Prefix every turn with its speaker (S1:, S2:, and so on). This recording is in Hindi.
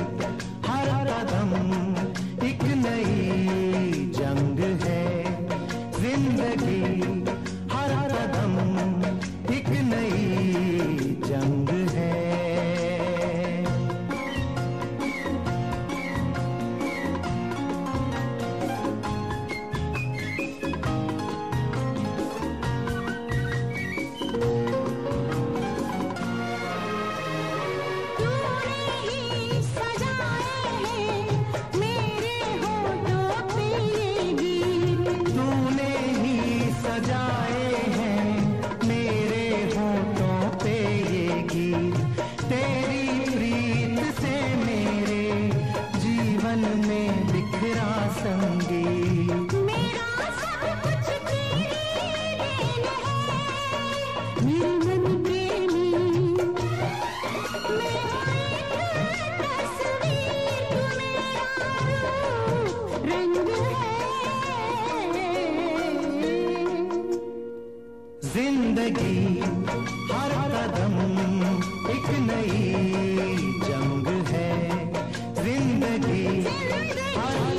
S1: हर कदम एक नई जंग है। जिंदगी हर कदम एक नई जंग है। तेरी प्रीत से मेरे जीवन में बिखरा संगीत।
S2: मेरा सब कुछ तेरी देन है, मेरे मन प्रेमी। मेरा एक तस्वीर, तू मेरा रंग है।
S1: जिंदगी हर कदम एक नई जंग है। जिंदगी हर